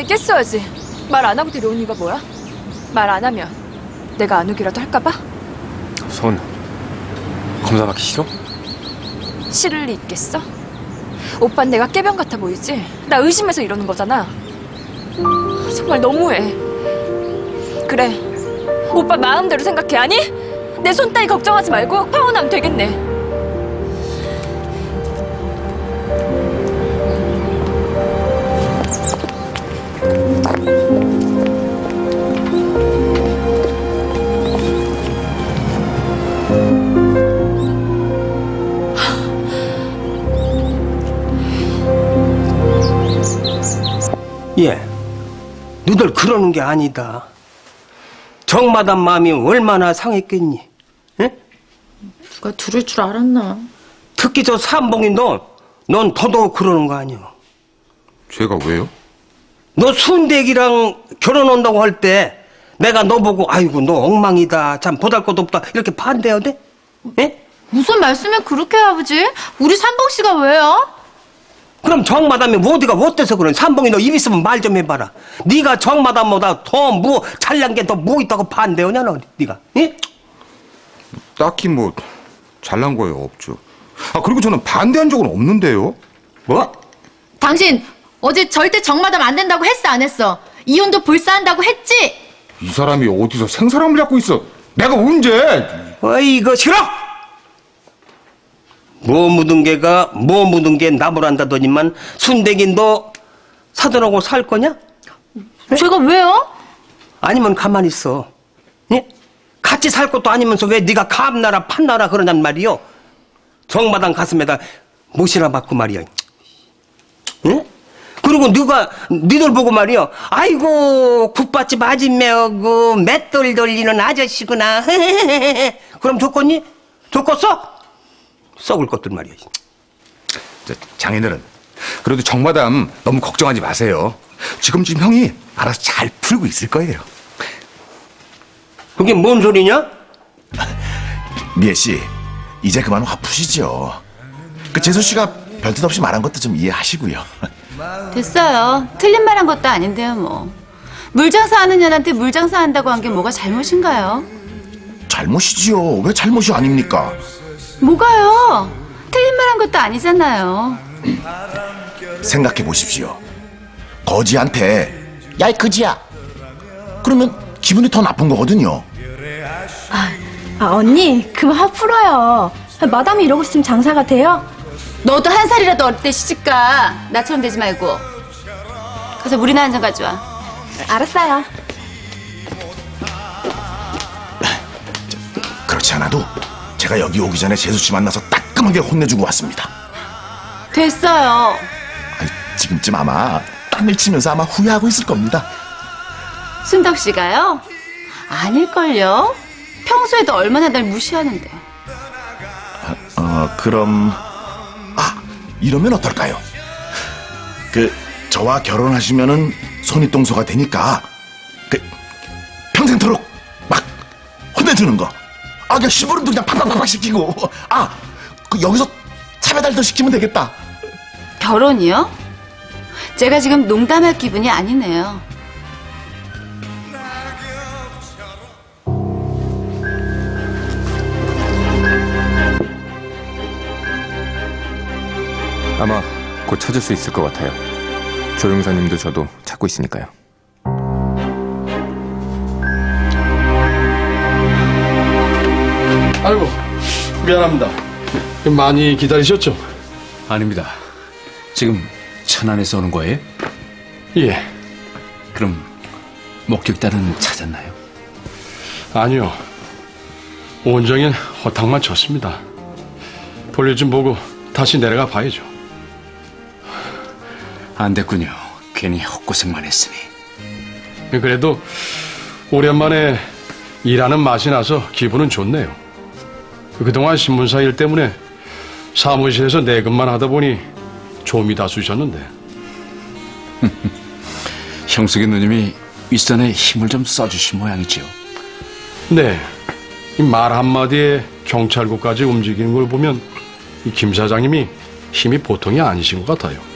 얘기했어야지. 말 안 하고 데려온 이유가 뭐야? 말 안 하면 내가 안 오기라도 할까봐? 손 검사 받기 싫어? 싫을 리 있겠어? 오빤 내가 깨병 같아 보이지? 나 의심해서 이러는 거잖아. 정말 너무해. 그래, 오빠 마음대로 생각해. 아니? 내 손 따위 걱정하지 말고 파혼하면 되겠네. 예, 너들 그러는 게 아니다. 정마담 마음이 얼마나 상했겠니? 예? 누가 들을 줄 알았나? 특히 저 삼봉이 넌 더더욱 그러는 거 아니야. 제가 왜요? 너 순대기랑 결혼한다고 할 때 내가 너 보고 아이고 너 엉망이다, 참 보잘것없다 이렇게 반대해야 돼? 예? 무슨 말씀을 그렇게 해요, 아버지? 우리 삼봉 씨가 왜요? 그럼 정마담이 어디가 어때서 그래? 삼봉이 너 입 있으면 말 좀 해봐라. 네가 정마담보다 더 잘난 게 더 뭐 있다고 반대하냐 너 네가? 예? 딱히 뭐 잘난 거예요 없죠. 아 그리고 저는 반대한 적은 없는데요. 뭐? 당신 어제 절대 정마담 안 된다고 했어, 안 했어? 이혼도 불사한다고 했지? 이 사람이 어디서 생사람을 잡고 있어. 내가 언제? 어이 이거 싫어! 뭐 묻은 게 나무란다더니만 순대기 너 사돈하고 살 거냐? 제가 왜요? 아니면 가만히 있어. 예? 같이 살 것도 아니면서 왜 네가 감나라 판나라 그러냔 말이요. 정마당 가슴에다 못이나 받고 말이야. 예? 그리고 니들 보고 말이요. 아이고 국밥집 아줌매하고 맷돌 돌리는 아저씨구나. 그럼 좋겠니? 좋겠어? 썩을 것들 말이야. 장인어른, 그래도 정마담 너무 걱정하지 마세요. 지금 형이 알아서 잘 풀고 있을 거예요. 그게 뭔 소리냐? 미애 씨, 이제 그만 화 푸시죠. 그 재수 씨가 별뜻 없이 말한 것도 좀 이해하시고요. 됐어요. 틀린 말 한 것도 아닌데요, 뭐. 물장사하는 년한테 물장사한다고 한 게 뭐가 잘못인가요? 잘못이지요. 왜 잘못이 아닙니까? 뭐가요? 틀린 말 한 것도 아니잖아요. 생각해 보십시오. 거지한테 야, 이 거지야. 그러면 기분이 더 나쁜 거거든요. 언니, 그만 화 풀어요. 마담이 이러고 있으면 장사가 돼요? 너도 한 살이라도 어릴 때 시집가. 나처럼 되지 말고. 가서 물이나 한 잔 가져와. 알았어요. 그렇지 않아도 제가 여기 오기 전에 재수 씨 만나서 따끔하게 혼내주고 왔습니다. 됐어요. 지금쯤 아마 땀을 치면서 아마 후회하고 있을 겁니다. 순덕 씨가요? 아닐걸요? 평소에도 얼마나 날 무시하는데. 그럼 이러면 어떨까요? 저와 결혼하시면은 손윗동서가 되니까 평생토록 막 혼내주는 거. 그냥 심부름도 그냥 팍팍팍 시키고 여기서 차배달도 시키면 되겠다. 결혼이요? 제가 지금 농담할 기분이 아니네요. 아마 곧 찾을 수 있을 것 같아요. 조용사님도 저도 찾고 있으니까요. 아이고 미안합니다. 많이 기다리셨죠? 아닙니다. 지금 천안에서 오는 거예요? 예. 그럼 목격자는 찾았나요? 아니요. 온종일 허탕만 쳤습니다. 볼일 좀 보고 다시 내려가 봐야죠. 안 됐군요. 괜히 헛고생만 했으니. 그래도 오랜만에 일하는 맛이 나서 기분은 좋네요. 그동안 신문사 일 때문에 사무실에서 내근만 하다 보니 좀이 다 쑤셨는데. 형석이 누님이 윗선에 힘을 좀 써주신 모양이지요. 네. 이 말 한마디에 경찰국까지 움직이는 걸 보면 이 김 사장님이 힘이 보통이 아니신 것 같아요.